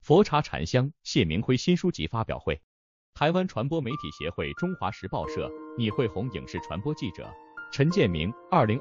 佛茶禅香，谢明辉新书集发表会。台湾传播媒体协会中华时报社拟惠红影视传播记者陈建明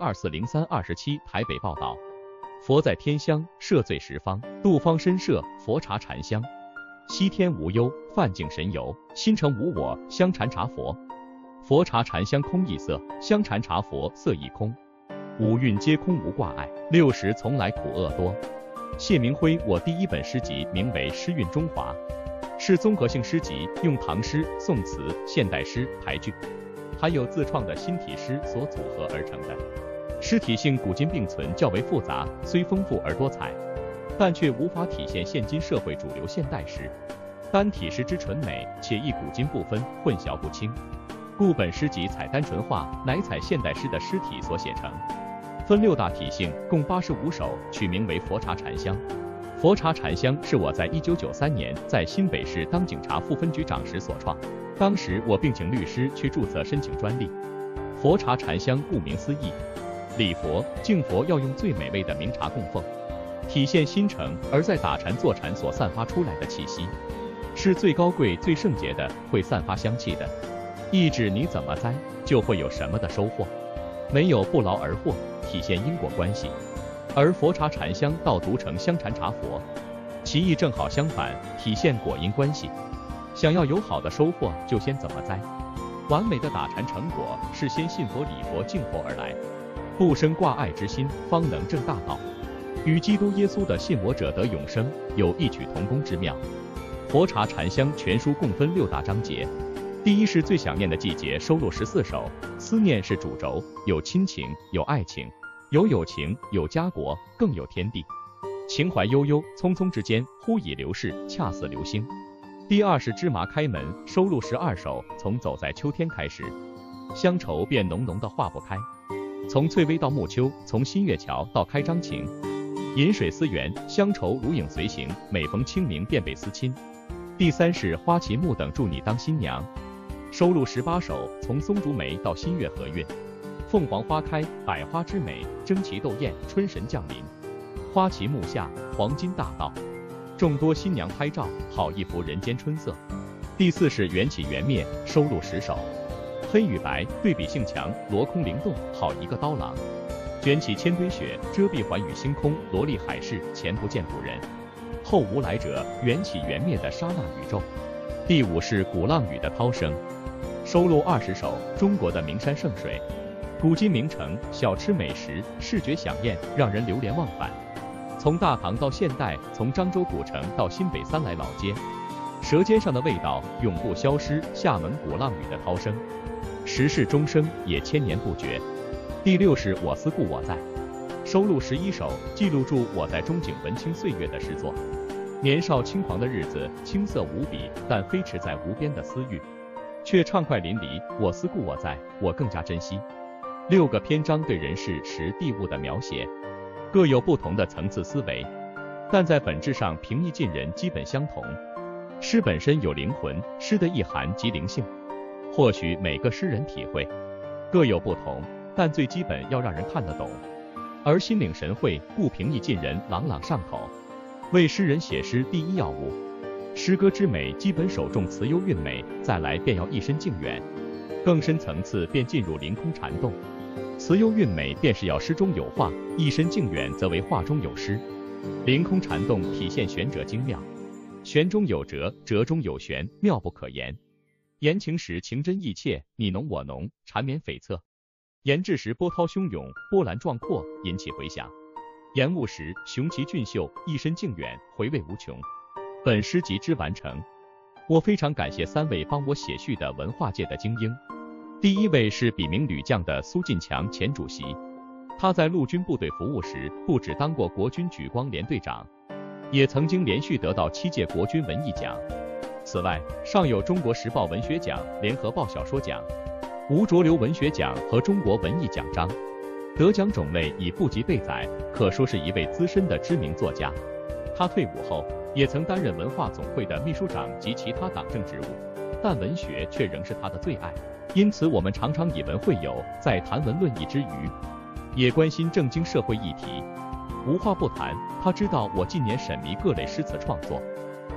2024-03-27台北报道。佛在天香，摄罪十方，度方深摄，佛茶禅香，西天无忧，梵净神游，心诚无我，香禅茶佛。佛茶禅香空亦色，香禅茶佛色亦空。五蕴皆空无挂碍，60从来苦厄多。谢明辉，我第一本诗集名为《诗韵中华》，是综合性诗集，用唐诗、宋词、现代诗、俳句，还有自创的新体诗所组合而成的。诗体性古今并存，较为复杂，虽丰富而多彩，但却无法体现现今社会主流现代诗。单体诗之纯美，且亦古今不分，混淆不清，故本诗集采单纯化，乃采现代诗的诗体所写成。分6大体性，共85首，取名为佛茶禅香。佛茶禅香是我在1993年在新北市当警察副分局长时所创，当时我并请律师去注册申请专利。佛茶禅香顾名思义，礼佛敬佛要用最美味的名茶供奉，体现心诚，而在打禅坐禅所散发出来的气息，是最高贵最圣洁的，会散发香气的。意指你怎么栽，就会有什么的收获，没有不劳而获，体现因果关系。而佛茶禅香倒读成香禅茶佛，其意正好相反，体现果因关系。想要有好的收获，就先怎么栽。完美的打禅成果是先信佛礼佛敬佛而来，不生挂碍之心，方能证大道，与基督耶稣的信我者得永生有异曲同工之妙。佛茶禅香全书共分6大章节，第一是最想念的季节，收录14首，思念是主轴，有亲情，有爱情，有友情，有家国，更有天地。情怀悠悠，匆匆之间，忽已流逝，恰似流星。第二是芝麻开门，收录12首，从走在秋天开始，乡愁便浓浓的化不开。从翠微到暮秋，从新月桥到开张情，饮水思源，乡愁如影随形，每逢清明便被思亲。第三是花旗木等祝你当新娘，收录18首，从松竹梅到新月合韵，凤凰花开，百花之美，争奇斗艳，春神降临。花旗木下，黄金大道，众多新娘拍照，好一幅人间春色。第四是缘起缘灭，收录10首，黑与白对比性强，罗空灵动，好一个刀郎。卷起千堆雪，遮蔽寰宇星空，罗丽海市，前不见古人，后无来者，缘起缘灭的刹那宇宙。第五是鼓浪屿的涛声，收录20首，中国的名山圣水，古今名城，小吃美食，视觉响艳，让人流连忘返。从大唐到现代，从漳州古城到新北三来老街，舌尖上的味道永不消失。厦门鼓浪屿的涛声，时世终生，也千年不绝。第六是我思故我在，收录11首，记录住我在中景文青岁月的诗作。年少轻狂的日子，青涩无比，但飞驰在无边的私欲，却畅快淋漓。我思故我在，我更加珍惜。6个篇章对人事时地物的描写，各有不同的层次思维，但在本质上平易近人，基本相同。诗本身有灵魂，诗的意涵及灵性，或许每个诗人体会各有不同，但最基本要让人看得懂，而心领神会，故平易近人，朗朗上口，为诗人写诗第一要务。诗歌之美，基本首重词优韵美，再来便要一身静远，更深层次便进入凌空禅动。词优韵美便是要诗中有画，一身静远则为画中有诗。凌空禅动体现玄者精妙，玄中有哲，哲中有玄，妙不可言。言情时情真意切，你侬我侬，缠绵悱恻；言志时波涛汹涌，波澜壮阔，引起回响；言物时雄奇俊秀，一身静远，回味无穷。本诗集之完成，我非常感谢3位帮我写序的文化界的精英。第一位是笔名吕将的苏进强前主席，他在陆军部队服务时，不只当过国军举光连队长，也曾经连续得到7届国军文艺奖。此外，尚有中国时报文学奖、联合报小说奖、吴浊流文学奖和中国文艺奖章，得奖种类已不及备载，可说是一位资深的知名作家。他退伍后，也曾担任文化总会的秘书长及其他党政职务，但文学却仍是他的最爱。因此我们常常以文会友，在谈文论艺之余，也关心正经社会议题。无话不谈，他知道我近年审迷各类诗词创作，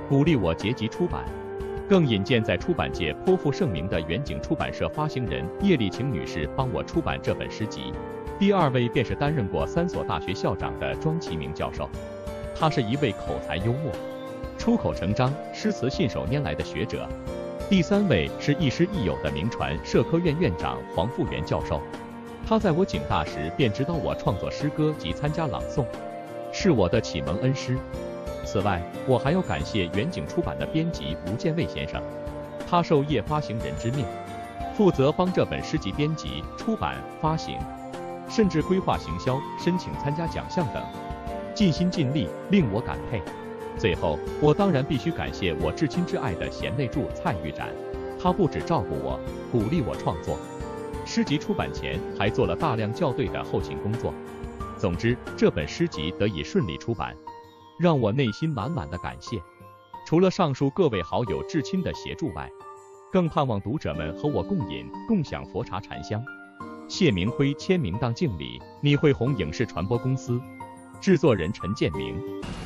鼓励我结集出版，更引荐在出版界颇负盛名的远景出版社发行人叶丽晴女士帮我出版这本诗集。第二位便是担任过3所大学校长的庄其明教授，他是一位口才幽默、出口成章、诗词信手拈来的学者。第3位是亦师亦友的名传社科院院长黄复元教授，他在我警大时便指导我创作诗歌及参加朗诵，是我的启蒙恩师。此外，我还要感谢远景出版的编辑吴建卫先生，他受叶发行人之命，负责帮这本诗集编辑、出版、发行，甚至规划行销、申请参加奖项等，尽心尽力，令我感佩。最后，我当然必须感谢我至亲至爱的贤内助蔡玉展，他不只照顾我，鼓励我创作，诗集出版前还做了大量校对的后勤工作。总之，这本诗集得以顺利出版，让我内心满满的感谢。除了上述各位好友至亲的协助外，更盼望读者们和我共饮共享佛茶禅香。谢明辉签名档敬礼，你会红影视传播公司，制作人陈建明。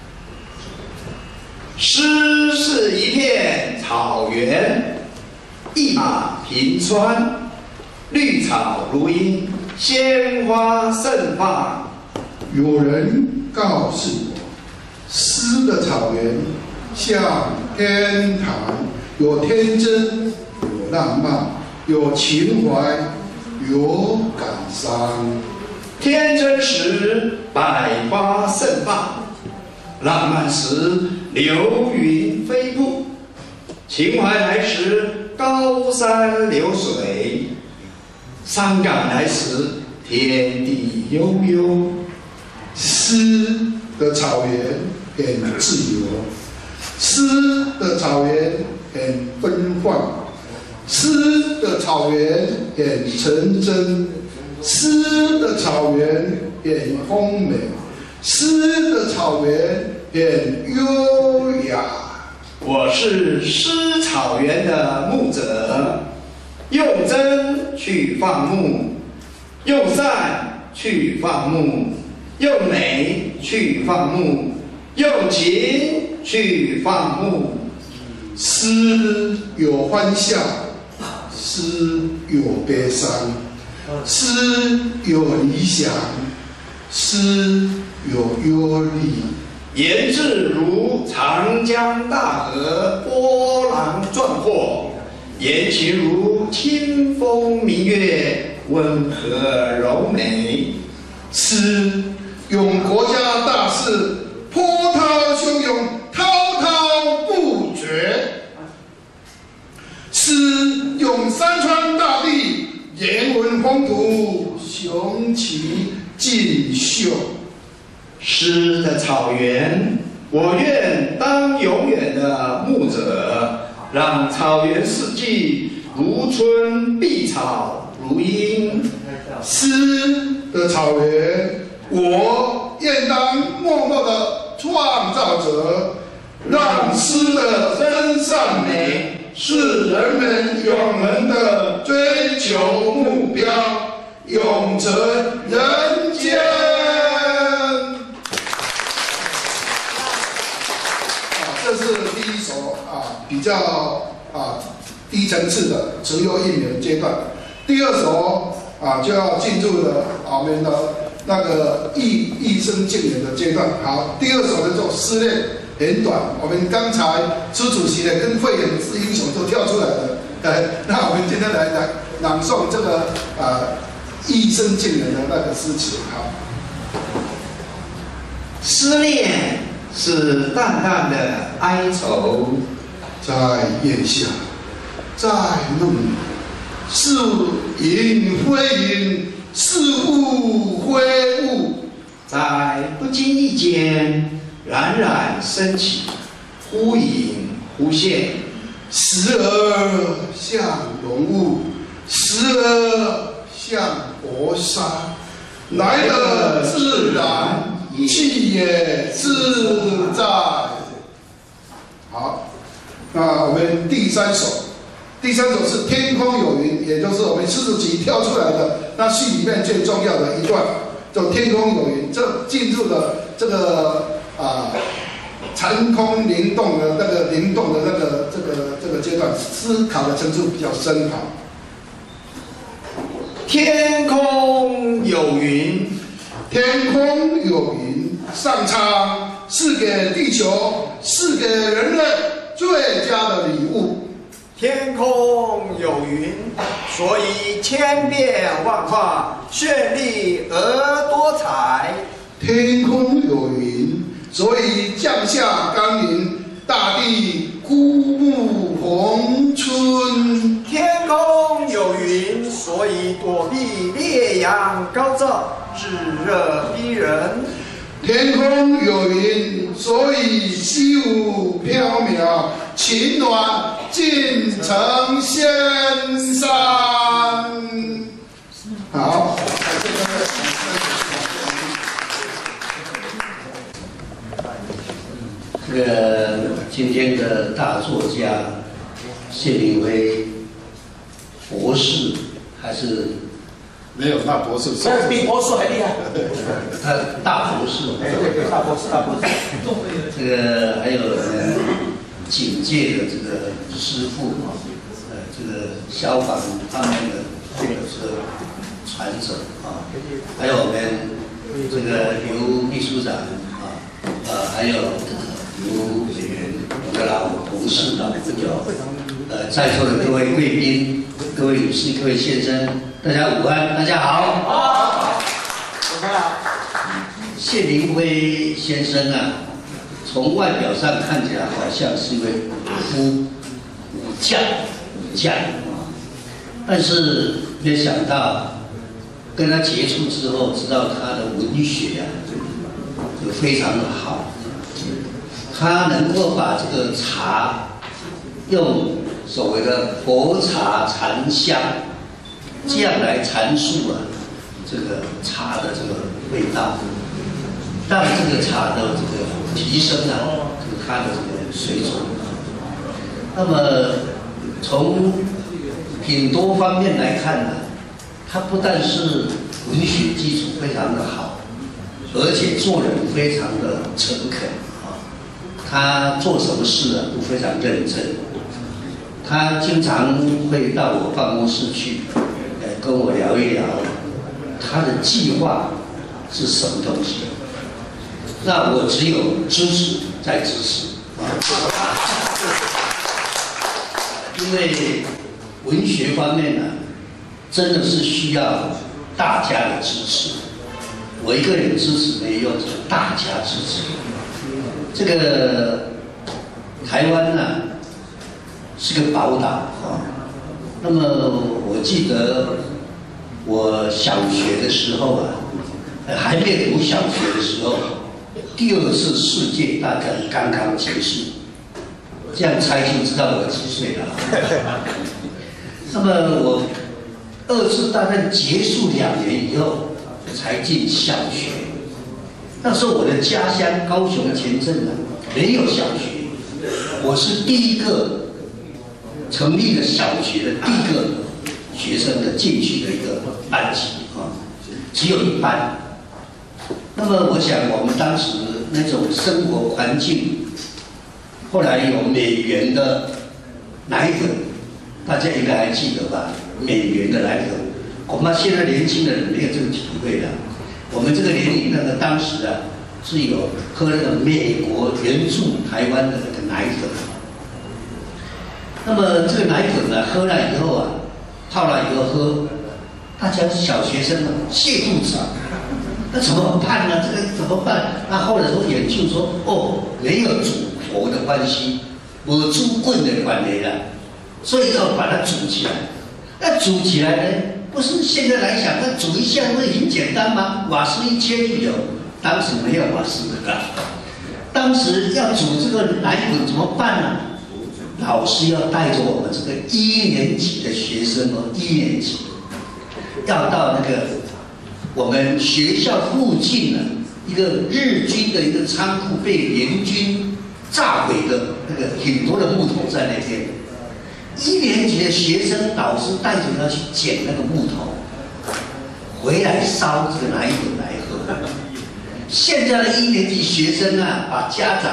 诗是一片草原，一马平川，绿草如茵，鲜花盛放。 有人告诉我，诗的草原像天堂，有天真，有浪漫，有情怀，有感伤。 天真时百花盛放，浪漫时流云飞步，情怀来时高山流水，伤感来时天地悠悠。 诗的草原很自由，诗的草原很奔放，诗的草原很纯真，诗的草原很丰美，诗的草原很优雅。 我是诗草原的牧者，用真去放牧，用善去放牧，用美去放牧，用情去放牧。 诗有欢笑，诗有悲伤，诗有理想，诗有忧虑。 言志如长江大河，波澜壮阔；言情如清风明月，温和柔美。 诗用国家大事，波涛汹涌，滔滔不绝；诗用山川大地，人文风土，雄奇竞秀。 诗的草原，我愿当永远的牧者，让草原四季如春碧草如茵。 诗的草原，我愿当默默的创造者，让诗的真善美是人们永恒的追求目标，永存人间。这是第一首比较低层次的只有1年阶段。第二首就要进入了我们的那个一生敬远的阶段。好，第二首的这首诗呢很短，我们刚才朱主席呢跟慧眼之英雄都跳出来了。那我们今天来朗诵这个一生敬远的那个诗词。好， 思念是淡淡的哀愁， 在檐下，在梦里，是云非云，是雾非雾， 在不经意间冉冉升起，忽隐忽现， 时而像浓雾，时而像薄纱，来得自然，去也自在。好，那我们第三首是天空有云，也就是我们诗集挑出来的那序里面最重要的一段，就天空有云。这进入了这个长空灵动的那个灵动的这个阶段，思考的层次比较深哈。 天空有云， 天空有云，上苍是给地球，是给人类最佳的礼物。 天空有云，所以千变万化，绚丽而多彩。 天空有云，所以降下甘霖，大地枯木逢春。 天空有云，所以躲避烈阳高照，炙热逼人。 天空有云，所以虚无缥缈，情暖尽呈仙山。好， 这个今天的大作家谢明辉博士还是没有大博士， 这比博士还厉害。 他大博士， 对，大博士。 这个还有警界的这个师傅啊，这个消防方面的这个传承啊，还有我们这个刘秘书长啊，还有刘委员，我的老同事老朋友，在座的各位贵宾、各位女士、各位先生，大家午安，大家好。 好， 谢明辉先生啊，从外表上看起来好像是一位武将啊，但是没想到跟他接触之后，知道他的文学啊，就非常的好。他能够把这个茶用所谓的佛茶禅香这样来阐述啊，这个茶的这个味道，让这个茶的这个提升啊，就是它的这个水准。那么从挺多方面来看呢，他不但是文学基础非常的好，而且做人非常的诚恳啊。他做什么事啊都非常认真。他经常会到我办公室去，跟我聊一聊他的计划是什么东西。那我只有支持再支持啊，因为文学方面呢，真的是需要大家的支持。我一个人支持没用，大家支持。这个台湾呢是个宝岛啊。那么我记得我小学的时候啊，还没读小学的时候，第二次世界大战刚刚结束，这样猜就知道我几岁了。那么我二次大战结束2年以后才进小学。那时候我的家乡高雄前镇呢没有小学，我是第一个成立的小学的第一个学生的进去的一个班级啊，只有1班。那么我想我们当时那种生活环境，后来有美元的奶粉，大家应该还记得吧？美元的奶粉，恐怕现在年轻的人没有这个体会了。我们这个年龄那个当时啊，是有喝那个美国援助台湾的那个奶粉。那么这个奶粉呢，喝了以后啊，泡了以后喝，大家小学生啊泻肚子，那怎么办呢？这个怎么办？那后来说研究说，哦，没有煮佛的关系，我煮棍的关系了，所以要把它煮起来。那煮起来呢，不是现在来想，那煮一下不是很简单吗？瓦斯一切就有，当时没有瓦斯的，当时要煮这个奶粉怎么办呢？老师要带着我们这个1年级的学生哦，1年级要到那个我们学校附近呢一个日军的一个仓库被联军炸毁的那个很多的木头在那边。1年级的学生，老师带着他去捡那个木头，回来烧这个奶粉来喝。现在的1年级学生啊，把家长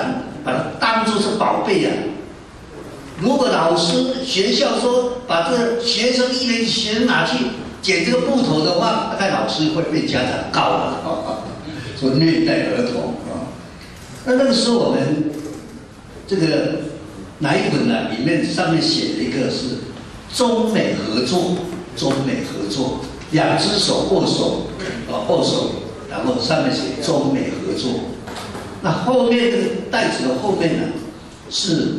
把它当作是宝贝啊。如果老师学校说把这个学生1年级学生拿去剪这个布头的话，大概老师会被家长告了，说虐待儿童啊。那个时候我们这个哪一本呢？里面上面写的一个是中美合作，中美合作，2只手握手，握手，然后上面写中美合作。那后面这个袋子的后面呢，是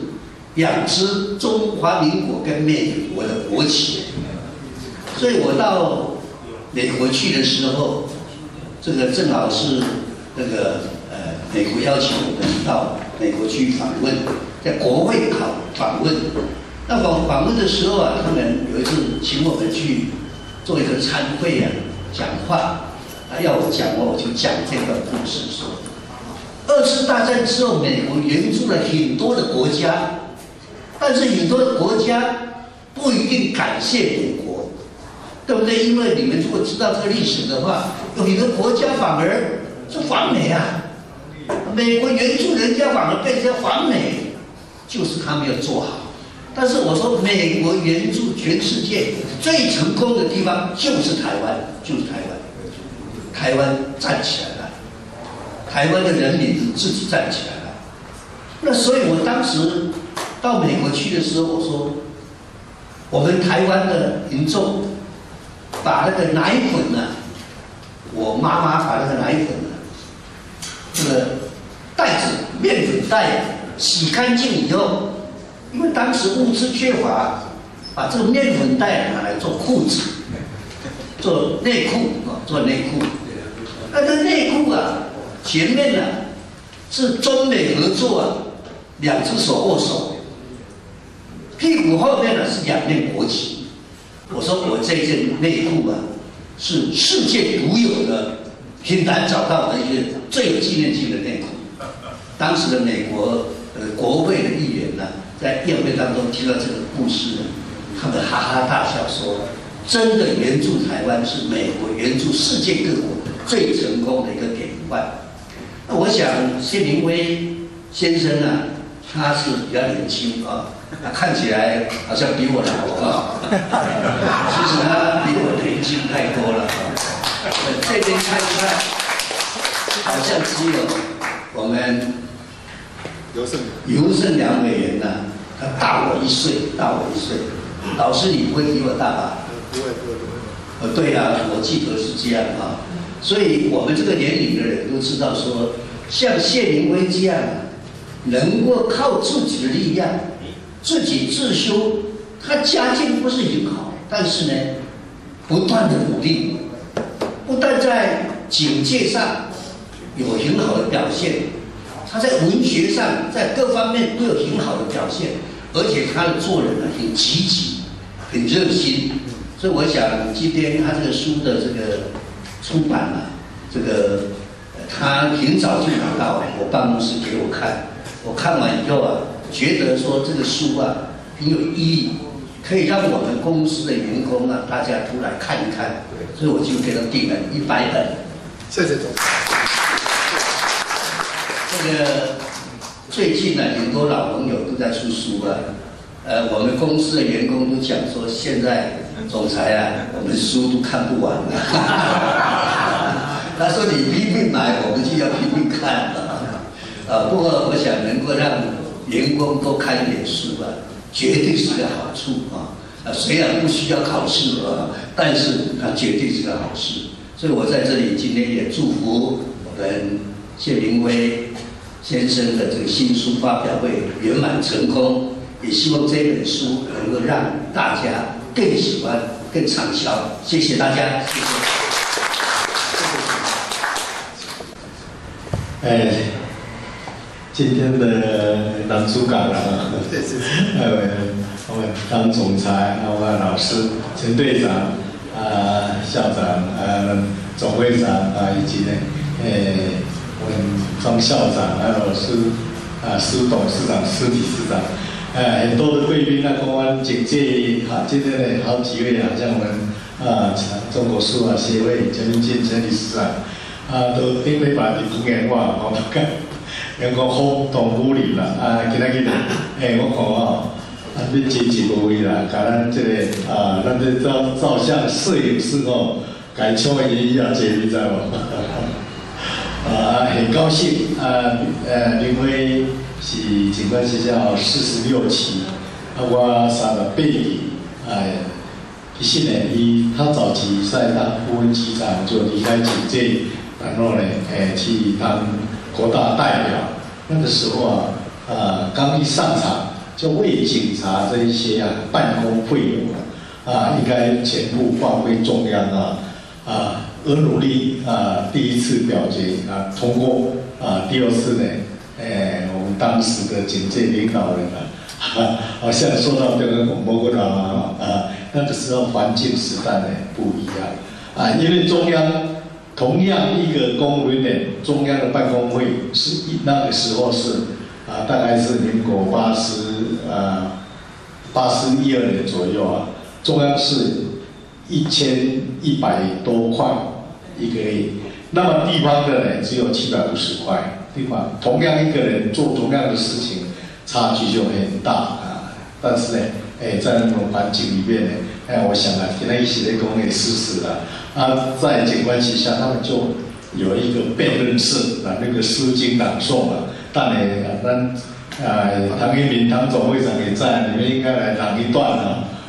2只中华民国跟美国的国旗。所以我到美国去的时候，这个正好是那个美国邀请我们到美国去访问，在国会访问。那访问的时候啊，他们有一次请我们去做一个参会啊，讲话，要我讲我就讲这段故事说，2次大战之后，美国援助了很多的国家，但是很多的国家不一定感谢美国，对不对？因为你们如果知道这个历史的话，有很多国家反而是反美啊，美国援助人家反而被人家反美，就是他没有做好。但是我说，美国援助全世界最成功的地方就是台湾，就是台湾。台湾站起来了，台湾的人民自己站起来了。那所以我当时到美国去的时候，我说，我们台湾的民众把那个奶粉呢，我妈妈把那个奶粉呢，这个袋子面粉袋洗干净以后。因为当时物资缺乏，把这个面粉袋拿来做裤子，做内裤啊，做内裤。那这内裤啊，前面呢是中美合作啊，2只手握手，屁股后面呢是2面国旗。我说我这件内裤啊，是世界独有的，很难找到的一个最有纪念性的内裤。当时的美国国会的议员呢，在宴会当中听到这个故事呢，他们哈哈大笑说：“真的援助台湾是美国援助世界各国最成功的一个典范。”那我想谢明威先生呢，他是比较年轻啊，他看起来好像比我老啊，其实他比我年轻太多了啊。这边看一看，好像只有我们尤胜良委员呢，他大我1岁，大我1岁。老师，你不会比我大吧？ 不会。 对啊，我记得是这样啊。所以我们这个年龄的人都知道说，像谢明威这样，能够靠自己的力量，自己自修，他家境不是很好，但是呢，不断的努力，不但在警戒上有很好的表现。他在文学上，在各方面都有很好的表现，而且他的做人呢很积极，很热心。所以我想，今天他这个书的这个出版啊，这个他很早就拿到我办公室给我看，我看完以后啊，觉得说这个书啊很有意义，可以让我们公司的员工啊大家都来看一看，所以我就给他订了100本。 谢谢总。 这个最近呢，很多老朋友都在出书啊。我们公司的员工都讲说，现在总裁啊，我们书都看不完了。他说你拼命买，我们就要拼命看了。不过我想能够让员工多看一点书啊，绝对是个好处啊。虽然不需要考试啊，但是它绝对是个好事。所以我在这里今天也祝福我们谢明威先生的这个新书发表会圆满成功，也希望这本书能够让大家更喜欢、更畅销。谢谢大家，谢谢。今天的男主角啊，我们当总裁，我们老师陈队长校长总会长以及呢我们庄校长还有施董事长、施理事长，很多的贵宾啊，公安警戒今天呢好几位啊，像我们中国书法协会陈明进陈理事长都因为把你捧眼话， 人讲风同武林啦，今仔日我看哦，你真一个位啦，甲咱这个咱这照相摄影师哦，甲伊请个演员坐，你知无？很高兴林辉是警官学校46期，我38期，其实呢，他早期在当顾问机长就离开警界，然后呢，去当国大代表。那个时候刚一上场就为警察这一些办公费用应该全部划归中央而努力第一次表决通过第二次呢，我们当时的警界领导人好像说到这个广播了那个时候环境时代呢不一样因为中央同样一个公务员中央的办公会是那个时候是大概是民国81、2年左右中央是1100多块一个月，那么地方的呢只有750块，地方同样一个人做同样的事情，差距就很大但是呢，在那种环境里面呢，我想跟他一起在工业事实在警官旗下，他们就有一个辩论社那个诗经朗诵但呢，唐一鸣唐总会长也在，你们应该来朗一段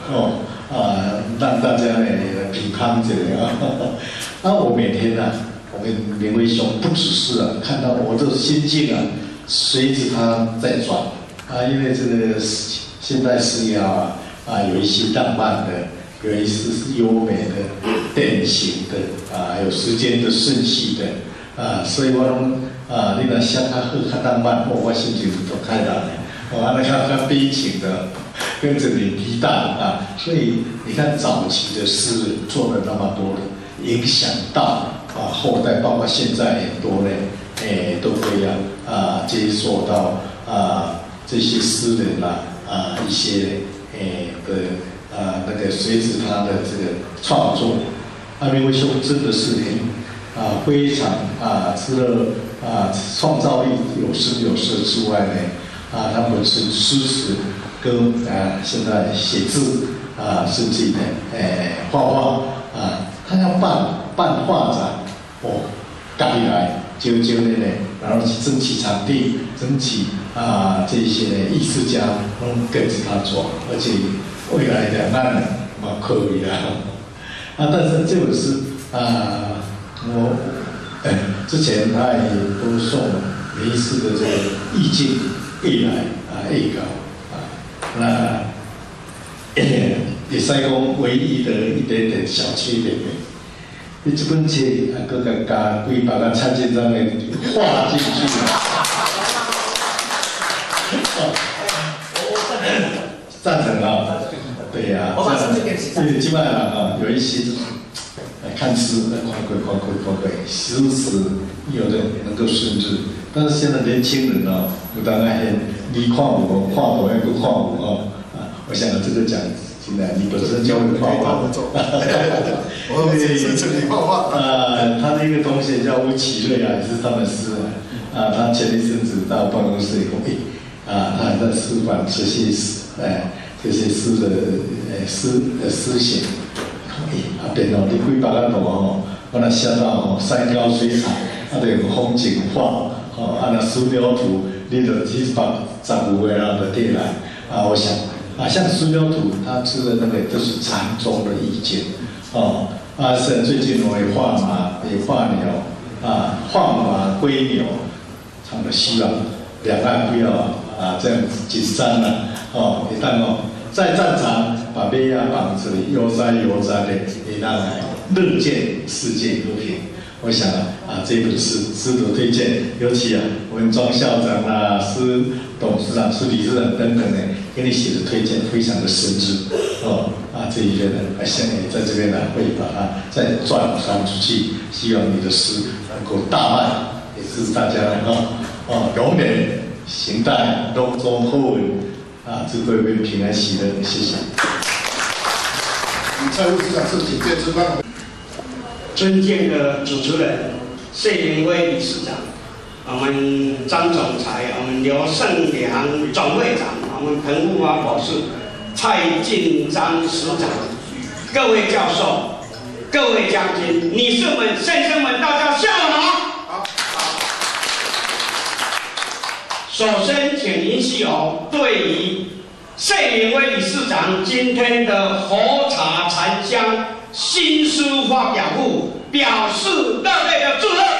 让大家呢品康这样我每天我们林辉兄不只是看到我的心境随着他在转因为这个现代诗谣有一些浪漫的，有一些是优美的、典型的还有时间的顺序的所以我你若写较好、较浪漫，我心情都开朗的，较悲情的，跟着你激荡所以你看早期的诗人做了那么多的，影响到后代，包括现在很多呢，都会接受到这些诗人一些那个随着他的这个创作，林辉兄真的是非常除了创造力有声有色之外呢，他本身诗词跟现在写字甚至呢画画他要办画展赶紧来揪的呢，然后去争取场地，争取这些艺术家跟着他做，而且未来2岸蛮可以的但是这本诗我之前他也都送每一次的这个意境未来预告那也是讲唯一的一点点小缺点你这本册搁加几百个蔡建章的画进去赞成对呀对基本上有一些看诗快，诗词有的能够顺治，但是现在年轻人有当然你看我画图要不画我我想这个讲现在你本身教会画画， 我支持你画画。 他那个同学叫吴启瑞也是他们师他前一阵子到办公室里他还在出版这些诗的诗写。变你几百个图我若写到山高水长，就用风景画，那素描图，你就7、85个就对来我想像素描图，它出的那个都是禅宗的意见是最近我也画马，也画鸟画马归鸟，他们希望2岸不要这样子紧张一旦在战场把马绑着悠哉的，也让乐见世界和平。我想这本诗值得推荐，尤其我们庄校长施董事长、施理事长等等呢，给你写的推荐非常的深挚这一边呢，现在在这边呢会把它再传出去，希望你的诗能够大卖，也是大家永远行在隆中后文智慧跟平安喜乐，谢谢。 蔡副市长是警戒之邦。 尊敬的主持人谢明威理事长， 我们张总裁，我们刘胜良总会长，我们彭富华博士，蔡进章师长，各位教授，各位将军、女士们、先生们，大家下午好。首先，请允许我对于谢明威理事长今天的喝茶禅香新书发表会表示热烈的祝贺，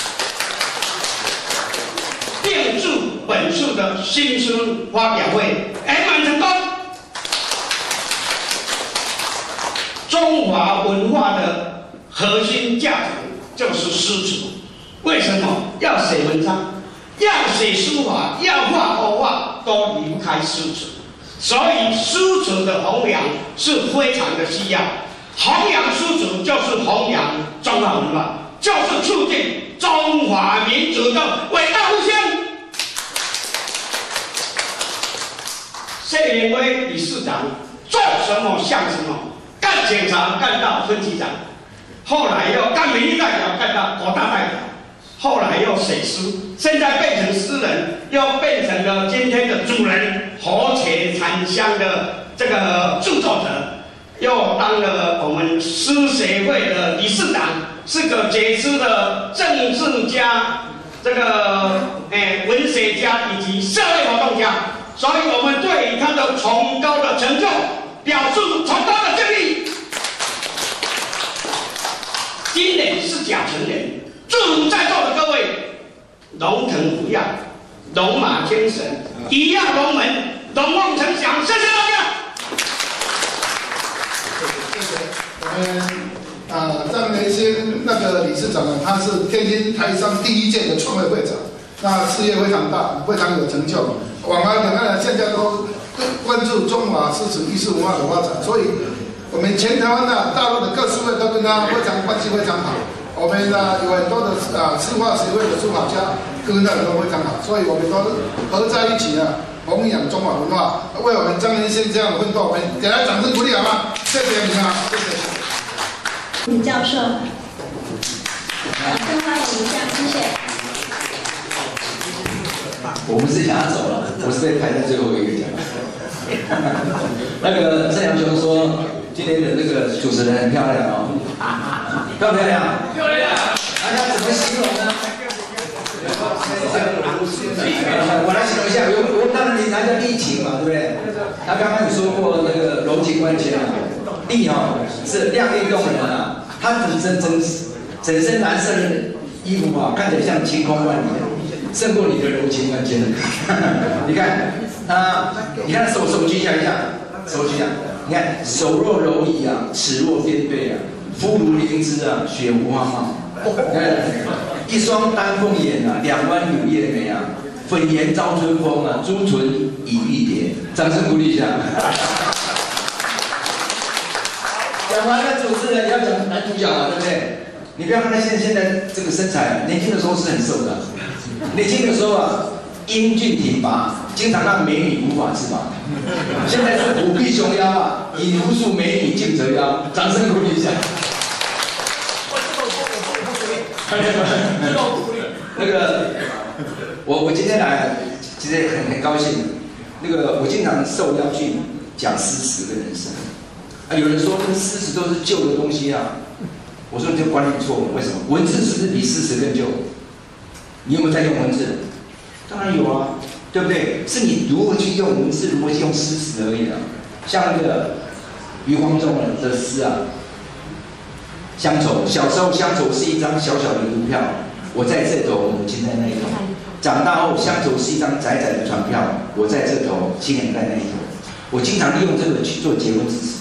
并祝本次的新书发表会圆满成功。中华文化的核心价值就是诗词，为什么要写文章？要写书法，要画国画，都离不开诗词。所以诗词的弘扬是非常的需要。弘扬诗词就是弘扬中华文化，就是促进中华民族的伟大复兴。谢明威理事长做什么像什么，干警察干到分局长，后来又干民意代表干到国大代表，后来又写诗，现在变成诗人，又变成了今天的主人，和谐禅香的这个著作者，又当了我们诗协会的理事长，是个杰出的政治家，这个文学家以及社会活动家，所以我们对于他的崇高的成就表示崇高的敬意。今年是甲辰年，祝在座的各位龙腾虎跃，龙马精神，一跃龙门，龙凤呈祥，谢谢大家。 我们张维新那个理事长呢，他是天津台商第一届的创会会长，那事业非常大，非常有成就。往来两岸现在都关注中华诗词艺术文化的发展，所以我们全台湾的大陆的各书会都跟他非常关系非常好。我们呢有很多的书画协会的书法家跟他都非常好，所以我们都合在一起呢，弘扬中华文化，为我们张维新这样的奋斗，我们给他掌声鼓励好吗？谢谢你啊，谢谢。 李教授，更欢迎一下，谢谢。 我不是想要走了，我是被排在最后一个讲。那个郑阳兄说，今天的那个主持人很漂亮哦，漂不漂亮？漂亮。大家怎么形容呢？我来形容一下，我当然你拿着力情嘛，对不对？他刚刚有说过那个柔情万千啊，力哦是亮丽动人啊，他整身蓝色的衣服啊，看起来像晴空万里，胜过你的柔情万千。你看你看手举起来一下，手举起来，你看手若柔夷啊，齿若边对啊，肤如灵芝啊，雪无花貌。一双丹凤眼啊，两弯柳叶眉啊，粉颜招春风啊，朱唇已欲别。掌声鼓励一下。讲完了主持人，要讲男主角嘛，对不对？你不要看他现在这个身材，年轻的时候是很瘦的。年轻的时候啊，英俊挺拔，经常让美女无法自拔。现在是虎臂熊腰啊，引无数美女竞折腰。掌声鼓励一下。那个，我今天来，其实很高兴。那个，我经常受邀去讲诗词跟人生。有人说这诗词都是旧的东西啊，我说你这个观念错误。为什么？文字只是比诗词更旧。你有没有在用文字？当然有啊，对不对？是你如何去用文字，如何去用诗词而已啊。像那个余光中的诗啊。乡愁，小时候乡愁是一张小小的邮票，我在这头，母亲在那一头。长大后，乡愁是一张窄窄的船票，我在这头，亲人在那一头。我经常利用这个去做结婚致辞。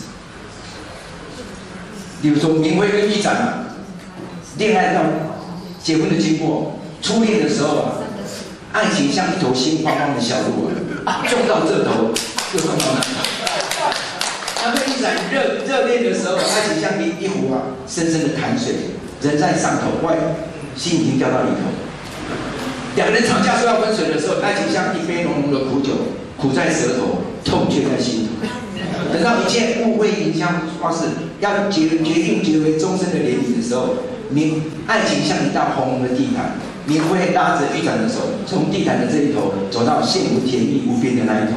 比如说明辉跟玉展啊，恋爱到结婚的经过，初恋的时候啊，爱情像一头心慌慌的小鹿啊，撞到这头，又撞到那头。他跟玉展热恋的时候，爱情像一壶啊，深深的潭水，人在上头，心已经掉到里头。两个人吵架说要分水的时候，爱情像一杯浓浓的苦酒，苦在舌头，痛却在心头。等到一切误会影响发誓，决定结为终身的联谊的时候，爱情像一道红红的地毯， 你会拉着玉长的手，从地毯的这一头走到幸福甜蜜无边的那一头，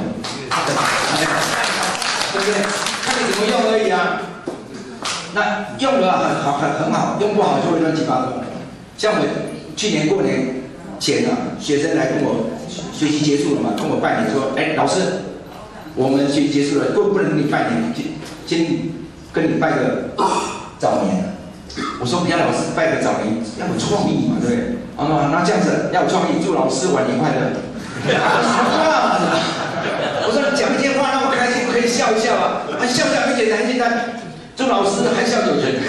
对不对？看你怎么用而已啊。那用了很好，用不好就会乱七八糟。像我去年过年前啊，学生来跟我学习结束了嘛，跟我拜年说，哎，老师，我们学习结束了，不能跟你拜年，先跟你拜个早年。我说不要老师拜个早年，要有创意嘛，对不对？那这样子要有创意，祝老师晚年快乐。我说你讲一些话那么开心，可以笑一笑啊，笑很简单，祝老师含笑九泉。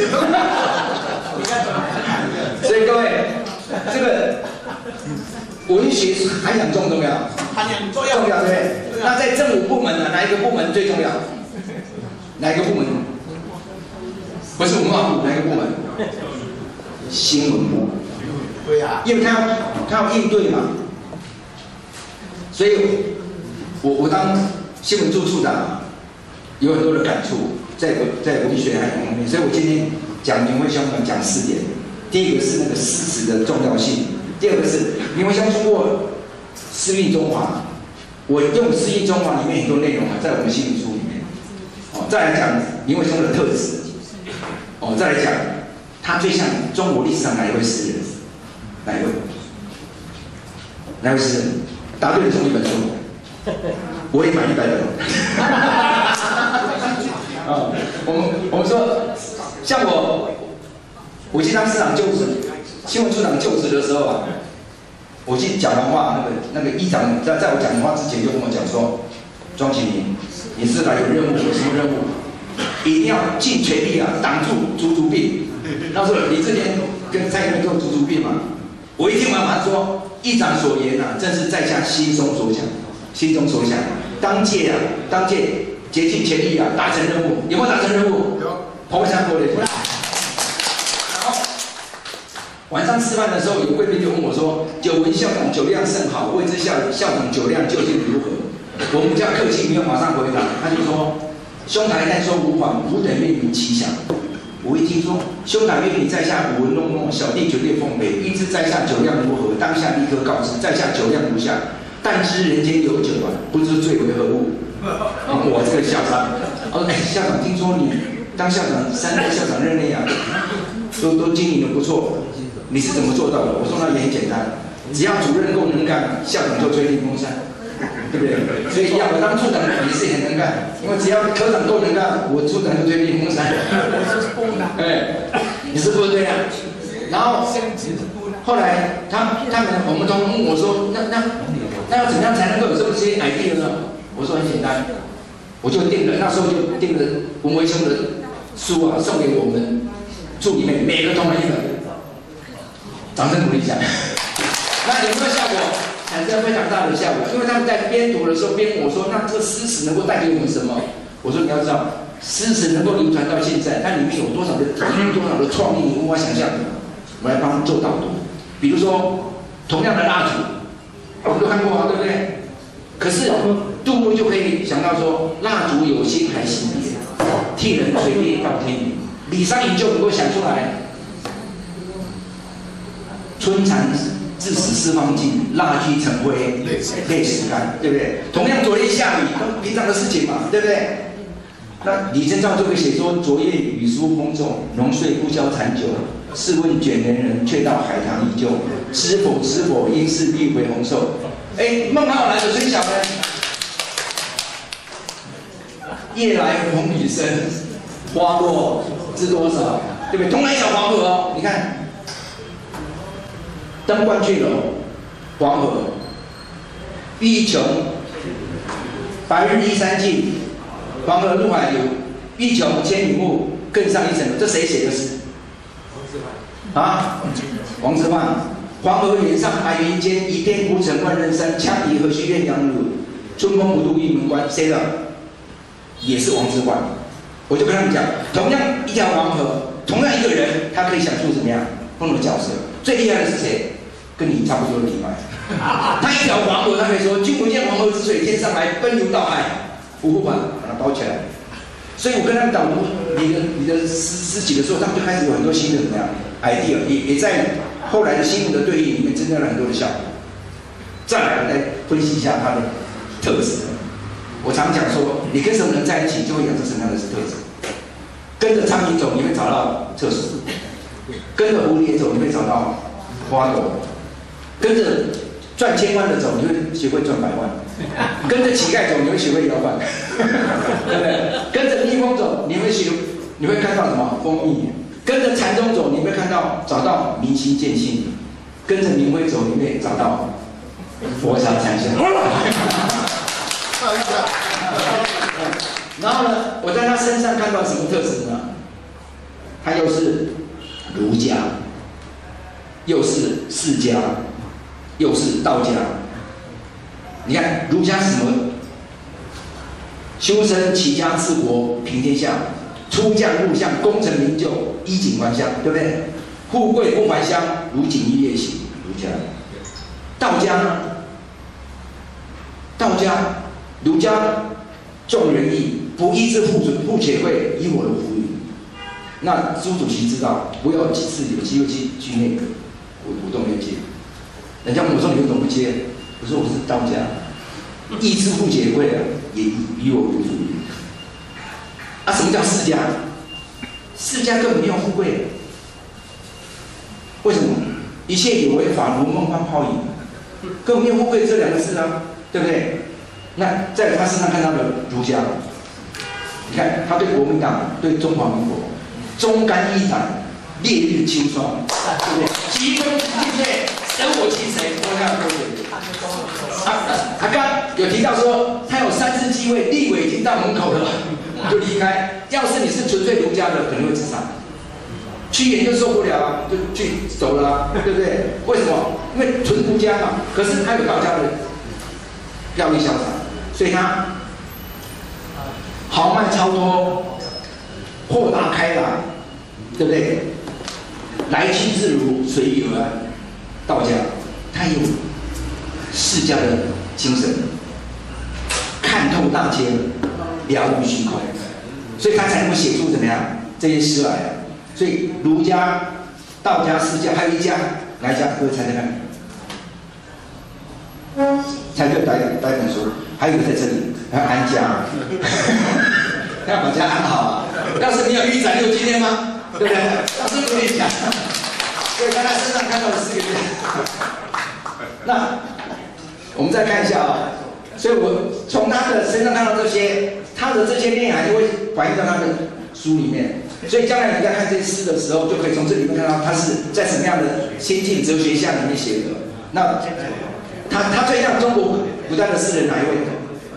所以各位，这个文学涵养重不重要？ 涵养重要，对不对？那在政府部门呢，哪一个部门最重要？哪一个部门？不是文化部，哪一个部门？新闻部。 对啊， 因为他要应对嘛。所以我当新闻处处长，有很多的感触，在文学涵养方面。所以我今天讲明慧兄讲4点。第一个是那个诗词的重要性，第二个是明慧兄说过诗韵中华，我用诗韵中华里面很多内容啊，在我们新闻书里面。再来讲明慧兄的特质，再来讲他最像中国历史上哪一位诗人？哪一位诗人？答对了送1本书，我也买100本。我们说，像我去当市长就职，新闻处长就职的时候啊，我去讲完话，那个议长在我讲完话之前就跟我讲说，庄启明，你是来有任务，有什么任务？一定要尽全力啊，挡住猪猪病。他说你之前跟蔡英文做猪猪病嘛，我一听完马上说，议长所言啊，正是在下心中所想，当届竭尽全力啊，达成任务，有没有达成任务？有，彭山国的。晚上吃饭的时候，有贵宾就问我说：“久闻校长酒量甚好，未知校长酒量究竟如何？”我们比较客气，没有马上回答。他就说：“兄台但说无妨，吾等愿明其详。”我一听说兄台愿明在下舞文弄弄，小弟绝对奉陪。欲知在下酒量如何，当下立刻告知。在下酒量如下：但知人间有酒啊，不知醉为何物。我这个校长，我说：“哎，校长，听说你当校长3任校长任内啊，都经营的不错。”你是怎么做到的？我说那也很简单，只要主任够能干，校长就吹电风扇，对不对？所以要我当处长也是很能干，因为只要科长够能干，我处长就吹电风扇。你是部队啊。然后后来我们同问我说，那要怎么样才能够有这么些 idea 呢？我说很简单，我就那时候就订了文维兄的书啊，送给我们处里面每个同仁1本。掌声鼓励一下，那有没有效果？产生非常大的效果，因为他们在边读的时候边问我说：“那这个诗词能够带给我们什么？”我说：“你要知道，诗词能够流传到现在，它里面有多少的体验，多少的创意，无法想象的。”我来帮他们做导读。比如说，同样的蜡烛，我们都看过啊，对不对？可是杜牧就可以想到说：“蜡烛有心还惜别，替人垂泪到天明。”李商隐就能够想出来。春蚕至死丝方尽，蜡炬成灰泪始干，对不对？同样昨天下雨，平常的事情嘛，对不对？那李清照就会写说：“昨夜雨疏风骤，浓睡不消残酒。试问卷帘人，却道海棠依旧。知否，应是绿肥红瘦。”哎，孟浩然的春晓呢？夜来风雨声，花落知多少，对不对？同样一条黄河哦，你看。登鹳雀楼，黄河，欲穷白日依山尽，黄河入海流。欲穷千里目，更上一层楼。这谁写的诗？啊，王之涣。黄河远上白云间，一片孤城万仞山。羌笛何须怨杨柳，春风不度玉门关。谁的？也是王之涣。我就跟他们讲，同样一条黄河，同样一个人，他可以想出怎么样不同的角色。最厉害的是谁？跟你差不多的厉害。他一条黄河，他可以说：“君不见黄河之水天上来，奔流到海，五湖把它包起来。”所以我跟他们导读你的诗集的时候，他们就开始有很多新的怎么样 idea， 也在后来的新闻的对应里面增加了很多的效果。再来，我再分析一下它的特质。我常讲说，你跟什么人在一起，就会养成什么样的特质。跟着苍蝇走，你会找到厕所；跟着蝴蝶走，你会找到花朵；跟着赚千万的走，你会学会赚百万；跟着乞丐走，你会学会摇摆，对不对？跟着蜜蜂走，你会看到什么？蜂蜜。跟着禅宗走，你会找到明心见性；跟着明辉走，你会找到佛刹禅相。然后呢，我在他身上看到什么特质呢？他又是儒家，又是释家，又是道家。你看儒家是什么？修身齐家治国平天下，出将入相功成名就，衣锦还乡，对不对？富贵不还乡，如锦衣夜行。儒家。道家呢？道家、儒家重仁义，不义之富且贵，以我的福允。那朱主席知道，我有几次有机会去那个我都没接。人家问我说你为什么不接？我说我是道家，义之富且贵啊，也以我为主。啊，什么叫世家？世家根本没有富贵，为什么？一切有为法如梦幻泡影，根本没有富贵这两个字啊，对不对？那在他身上看到的儒家，你看他对国民党、对中华民国忠肝义胆、烈日秋霜，对不对？急功近利，舍我其谁？我看多点。他刚有提到说，他有3次机会，立委已经到门口了，就离开。要是你是纯粹儒家的，可能会自杀。去研究受不了啊，就去走了啊，对不对？为什么？因为纯儒家嘛。可是他有道家的要义潇洒，所以他豪迈超脱，豁达开朗，对不对？来去自如，随遇而安。道家他有释家的精神，看透大千，了无虚空，所以他才能够写出怎么样这些诗来啊。所以儒家、道家、释家，还有一家哪一家？各位猜猜看？猜对哪本书？还有一个在这里，还有安家，要把家安好啊！要是你有1展6今天吗？对不对？要是有点讲，所以在他身上看到了4个字。那我们再看一下啊，所以我从他的身上看到这些，他的这些内涵就会反映到他的书里面。所以将来你在看这些诗的时候，就可以从这里面看到他是在什么样的先进哲学下里面写的。那他最像中国古代的诗人哪一位？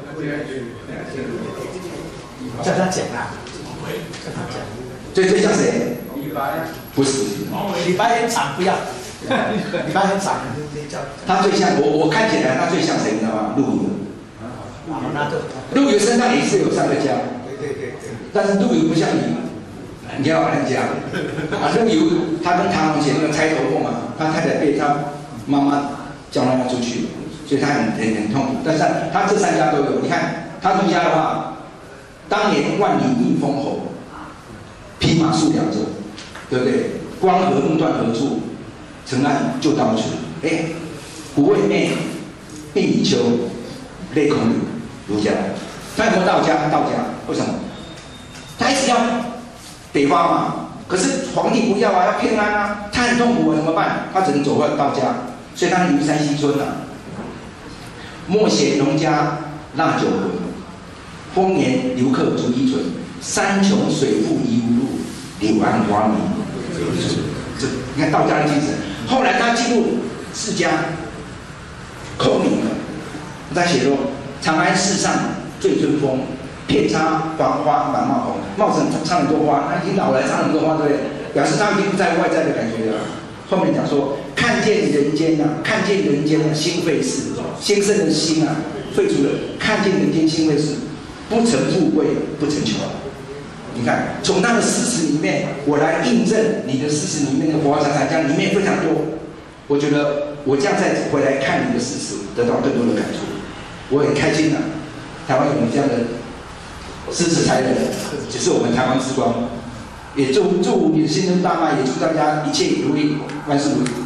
叫他讲啊， 最像谁？ 李白。 不是。 李白很长，不要。李白很长。 他最像我看起来他最像谁，你知道吗？陆游。陆游身上也是有3个家。对。但是陆游不像你要安家。陆游他跟唐王写那个钗头凤啊，他太太被他妈妈叫他出去，所以他很痛苦。但是他这3家都有。你看他儒家的话，当年万里迎封侯，匹马数两州，对不对？光和路断何处？尘埃就当处。古未灭，病已秋，泪空流。儒家，他有没有道家？道家为什么？他一直要北伐嘛，可是皇帝不要啊，要偏安啊，他很痛苦啊，怎么办？他只能走回道家，所以他游山西村啊。莫嫌农家腊酒浑，丰年留客逐一存。山穷水复疑无路，柳暗花明。这你看道家的精神。后来他进入释迦，空灵了。他写说：长安世上最春风，遍插黄花满帽红。帽子插很多花，他已经老了，插很多花，对不对？表示他已经不在乎外在的感觉了。后面讲说：看见人间啊，看见人间的心肺事，先生的心啊，肺出了。看见人间心肺事，不成富贵，不成穷。你看，从他的诗词里面，我来印证你的诗词里面的佛法禅讲里面非常多。我觉得我这样再回来看你的诗词，得到更多的感触，我很开心啊！台湾有这样的诗词才人，只是我们台湾之光。也祝你的新春大卖，也祝大家一切如意，万事如意。